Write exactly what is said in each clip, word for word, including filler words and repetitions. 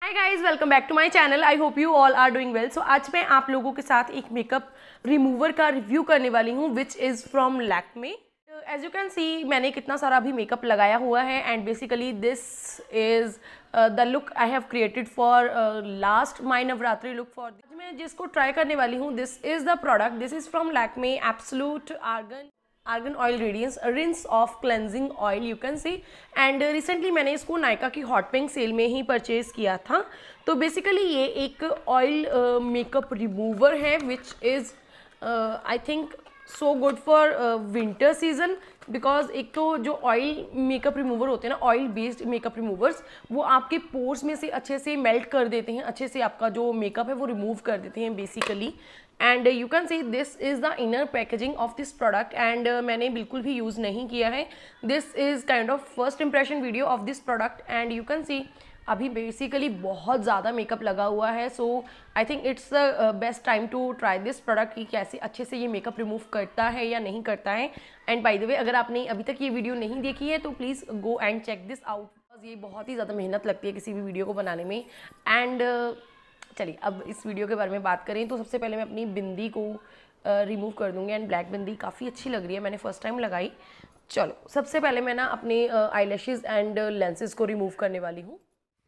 Hi guys, welcome back to my channel. I hope you all are doing well. So आज मैं आप लोगों के साथ एक मेकअप रिमूवर का रिव्यू करने वाली हूँ which is from Lakme. As you can see मैंने कितना सारा अभी मेकअप लगाया हुआ है and basically this is the look I have created for last my Navratri look for. मैं जिसको ट्राई करने वाली हूँ this is the product. This is from Lakme absolute argan argan oil radiance rinse off cleansing oil, you can see. And recently मैंने इसको नायका की hot pink cell में ही purchase किया था। तो बेसिकली ये एक ऑयल मेकअप रिमूवर है which is I think so good for winter season, because एक तो जो ऑयल मेकअप रिमूवर होते हैं ना, ऑयल बेस्ड मेकअप रिमूवर्स, वो आपके पोर्स में से अच्छे से मेल्ट कर देते हैं, अच्छे से आपका जो मेकअप है वो रिमूव कर देते हैं basically. And you can see this is the inner packaging of this product and मैंने बिल्कुल भी यूज़ नहीं किया है। This is kind of first impression video of this product and you can see अभी बेसिकली बहुत ज़्यादा मेकअप लगा हुआ है। So I think it's the best time to try this product कि कैसे अच्छे से ये मेकअप रिमूव करता है या नहीं करता है। एंड बाय द वे, अगर आपने अभी तक ये वीडियो नहीं देखी है तो please go and check this out, because ये बहुत ही ज़्यादा मेहनत लगती है किसी भी वीडियो को बनाने में। एंड uh, चलिए अब इस वीडियो के बारे में बात करें तो सबसे पहले मैं अपनी बिंदी को रिमूव uh, कर दूँगी। एंड ब्लैक बिंदी काफ़ी अच्छी लग रही है, मैंने फर्स्ट टाइम लगाई। चलो सबसे पहले मैं ना अपने आई लैशेज़ एंड लेंसेज को रिमूव करने वाली हूँ।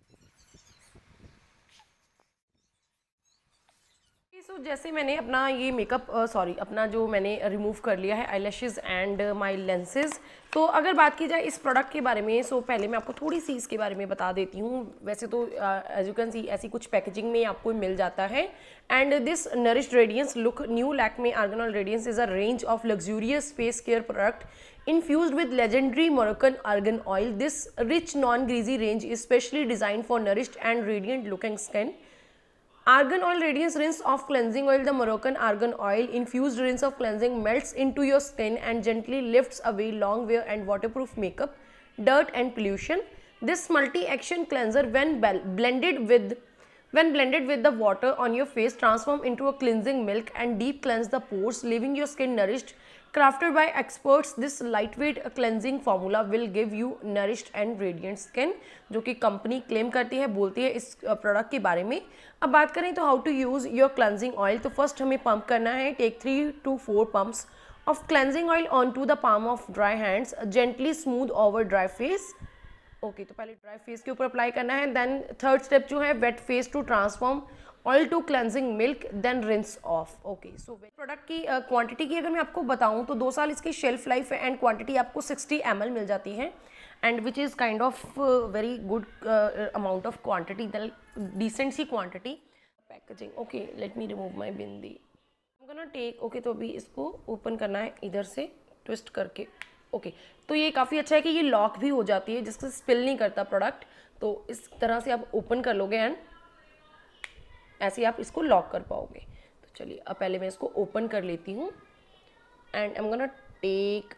सो so, जैसे मैंने अपना ये मेकअप सॉरी uh, अपना जो मैंने रिमूव कर लिया है eyelashes and my lenses. तो अगर बात की जाए इस प्रोडक्ट के बारे में, सो so, पहले मैं आपको थोड़ी सी इसके बारे में बता देती हूँ। वैसे तो एज यू कैन सी ऐसी कुछ पैकेजिंग में आपको मिल जाता है। And this nourished radiance look new Lakme argan oil radiance is a range of luxurious face care product infused with legendary Moroccan argan oil. This rich non-greasy range is specially designed for nourished and radiant looking skin. Argan oil radiance rinse of cleansing oil. The Moroccan argan oil infused rinse of cleansing melts into your skin and gently lifts away long wear and waterproof makeup, dirt and pollution. This multi-action cleanser when blended with when blended with the water on your face transform into a cleansing milk and deep cleanse the pores, leaving your skin nourished. Crafted by experts, this lightweight cleansing formula will give you nourished and radiant skin, जो कि company claim करती है, बोलती है इस product के बारे में। अब बात करें तो how to use your cleansing oil, तो फर्स्ट हमें पंप करना है। Take three two four pumps of cleansing oil on to the palm of dry hands, gently smooth over dry face. Okay, तो पहले ड्राई फेस के ऊपर apply करना है। देन थर्ड स्टेप जो है wet face to transform oil to cleansing milk, then rinse off. Okay, so product की quantity uh, की अगर मैं आपको बताऊं तो दो साल इसकी शेल्फ लाइफ है एंड क्वांटिटी आपको सिक्सटी एम एल मिल जाती है and which is kind of very good amount of quantity, decent सी quantity. Packaging, okay let me remove my bindi. I'm gonna take okay, तो अभी इसको ओपन करना है इधर से ट्विस्ट करके। ओके okay, तो ये काफ़ी अच्छा है कि ये लॉक भी हो जाती है जिससे स्पिल नहीं करता प्रोडक्ट। तो इस तरह से आप ओपन कर लोगे एंड ऐसे आप इसको लॉक कर पाओगे। तो चलिए अब पहले मैं इसको ओपन कर लेती हूँ and I am gonna take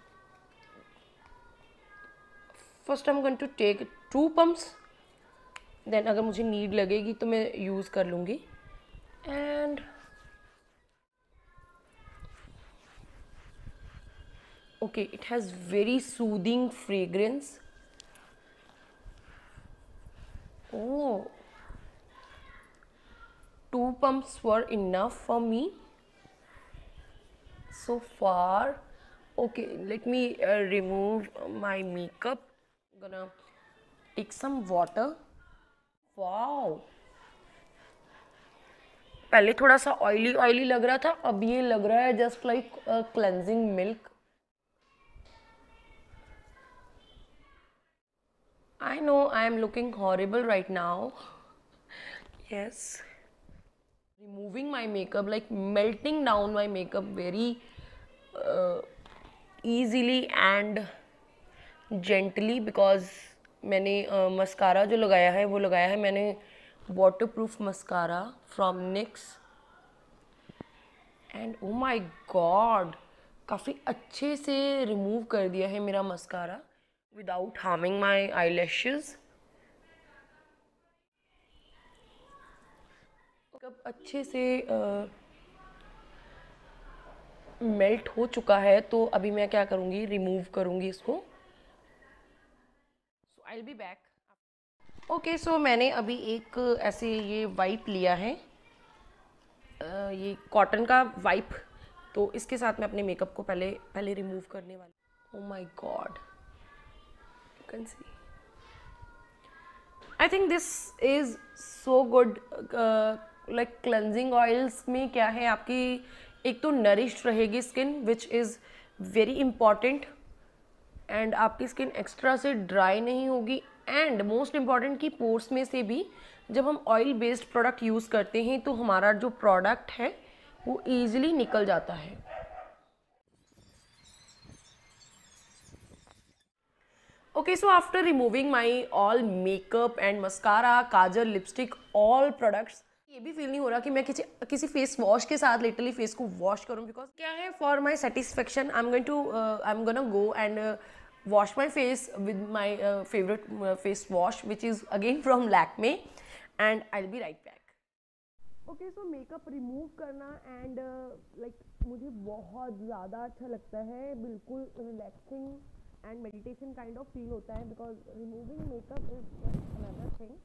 first I am going to take two pumps, then अगर मुझे नीड लगेगी तो मैं यूज़ कर लूँगी। And okay, it has very soothing fragrance. Oh, two pumps were enough for me so far. Okay, let me uh, remove my makeup. I'm gonna take some water. Wow, पहले थोड़ा सा oily oily लग रहा था, अब ये लग रहा है just like cleansing milk. I know I am looking horrible right now. Yes, removing my makeup, like melting down my makeup very uh, easily and gently, because मैंने मस्कारा uh, जो लगाया है वो लगाया है मैंने waterproof mascara from NYX and oh my god, काफ़ी अच्छे से रिमूव कर दिया है मेरा mascara without harming my eyelashes. कब अच्छे से मेल्ट uh, हो चुका है तो अभी मैं क्या करूँगी, रिमूव करूँगी इसको। So I will be back. Okay so मैंने अभी एक ऐसे ये वाइप लिया है, अ, ये कॉटन का वाइप। तो इसके साथ मैं अपने मेकअप को पहले पहले रिमूव करने वाली। Oh my god, you can see, I think this is so good. Like cleansing oils में क्या है, आपकी एक तो नरिश्ड रहेगी skin which is very important, and आपकी स्किन एक्स्ट्रा से ड्राई नहीं होगी, एंड मोस्ट इम्पॉर्टेंट कि पोर्स में से भी जब हम ऑयल बेस्ड प्रोडक्ट यूज़ करते हैं तो हमारा जो प्रोडक्ट है वो ईजिली निकल जाता है। Okay, so after removing my all makeup and mascara, kajal, lipstick, all products, ये भी फील नहीं हो रहा कि मैं किसी किसी फेस वॉश के साथ लिटरली फेस को वॉश करूं, बिकॉज क्या है, for my satisfaction I am going to I am gonna go and wash my face with my favourite face wash which is again from Lakme, and I will be right back. Okay so makeup remove करना and like मुझे बहुत ज़्यादा अच्छा लगता है, बिल्कुल relaxing and meditation kind of feel होता है, because removing makeup is just another thing.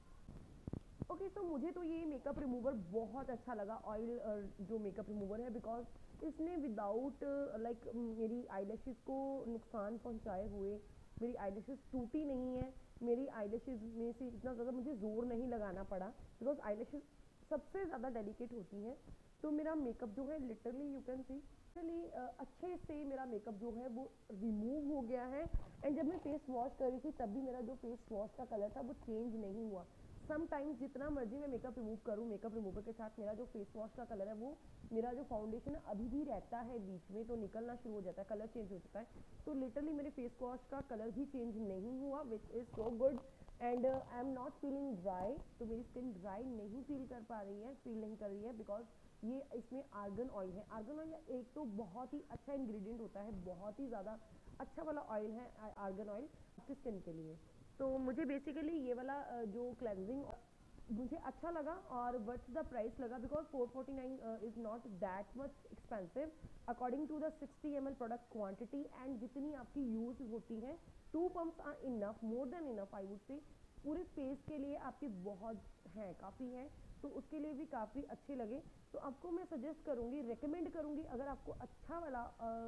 Okay so मुझे तो ये मेकअप रिमूवर बहुत अच्छा लगा, ऑयल जो मेकअप रिमूवर है, बिकॉज इसने विदाउट लाइक मेरी आईलैशेस को नुकसान पहुंचाए हुए मेरी आईलैशेस टूटी नहीं है, मेरी आईलैशेस में से इतना ज़्यादा मुझे जोर नहीं लगाना पड़ा, बिकॉज आईलैशेस सबसे ज़्यादा डेलिकेट होती हैं। तो मेरा मेकअप जो है literally you can see literally अच्छे से मेरा मेकअप जो है वो रिमूव हो गया है, एंड जब मैं फेस वॉश कर रही थी तब भी मेरा जो फेस वॉश का कलर था वो चेंज नहीं हुआ। समटाइम्स जितना मर्जी मैं मेकअप रिमूव करूँ, मेकअप रिमूवर के साथ मेरा जो फेस वॉश का कलर है वो मेरा जो फाउंडेशन है अभी भी रहता है, बीच में तो निकलना शुरू हो जाता है, कलर चेंज हो जाता है। तो लिटरली मेरे फेस वॉश का कलर भी चेंज नहीं हुआ, which is so good, and I am not feeling dry. तो मेरी स्किन ड्राई नहीं फील कर पा रही है, फील नहीं कर रही है, बिकॉज ये इसमें आर्गन ऑयल है। आर्गन ऑयल एक तो बहुत ही अच्छा इंग्रेडिएंट होता है, बहुत ही ज़्यादा अच्छा वाला ऑयल है आर्गन ऑयल आपकी स्किन के लिए। तो मुझे बेसिकली ये वाला जो क्लेंजिंग मुझे अच्छा लगा और वर्थ द प्राइस लगा, because four forty nine is not that much expensive according to the sixty M L product quantity, and जितनी आपकी यूज़ होती है two pumps are enough, more than enough I would say. पूरे face के लिए आपकी बहुत हैं, काफ़ी हैं, तो उसके लिए भी काफ़ी अच्छे लगे। तो आपको मैं सजेस्ट करूँगी, रेकमेंड करूँगी, अगर आपको अच्छा वाला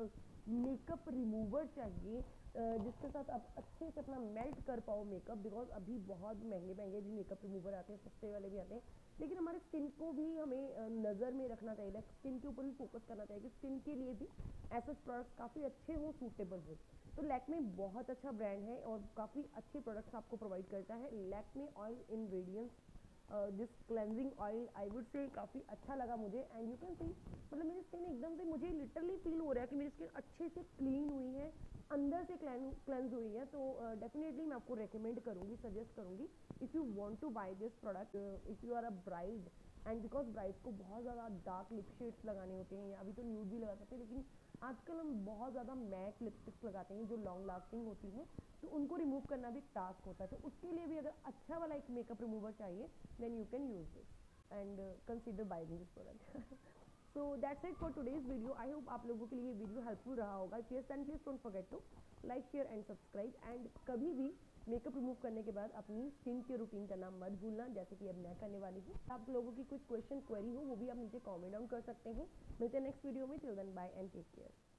मेकअप रिमूवर चाहिए जिसके साथ आप अच्छे से अपना मेल्ट कर पाओ मेकअप, बिकॉज अभी बहुत महंगे महंगे भी मेकअप रिमूवर आते हैं, सस्ते वाले भी आते हैं, लेकिन हमारे स्किन को भी हमें नज़र में रखना चाहिए, स्किन के ऊपर भी फोकस करना चाहिए कि स्किन के लिए भी ऐसे प्रोडक्ट्स काफ़ी अच्छे हों, सूटेबल हो। तो लैक्मे बहुत अच्छा ब्रांड है और काफ़ी अच्छे प्रोडक्ट्स आपको प्रोवाइड करता है। Lakme oil in radiance this cleansing oil I would say काफ़ी अच्छा लगा मुझे, एंड यू कैन सी मतलब मेरी स्किन एकदम से मुझे लिटरली फील हो रहा है कि मेरी स्किन अच्छे से क्लीन हुई है, अंदर से क्लेंज हुई है। तो डेफिनेटली uh, मैं आपको रेकमेंड करूँगी, सजेस्ट करूँगी, if you want to buy this product, if you are a bride, and because brides को बहुत ज़्यादा डार्क लिप शेड्स लगाने होते हैं, अभी तो न्यूड भी लगा सकते हैं, लेकिन आजकल हम बहुत ज़्यादा मैट लिपस्टिक्स लगाते हैं जो लॉन्ग लास्टिंग होती हैं, तो उनको रिमूव करना भी टास्क होता है। तो उसके लिए भी अगर अच्छा वाला एक मेकअप रिमूवर चाहिए, then you can use this and consider buying this product. So that's it for today's video. I hope आप लोगों के लिए ये वीडियो हेल्पफुल रहा होगा। If yes then please don't forget to like, share and subscribe, and कभी भी makeup remove करने के बाद अपनी स्किन केयर रूटीन करना मत भूलना, जैसे कि अब मैं करने वाली हूँ। आप लोगों की कुछ क्वेश्चन क्वेरी हो वो भी आप नीचे कमेंट डाउन कर सकते हैं। मिलते हैं नेक्स्ट वीडियो में, till then bye and take care.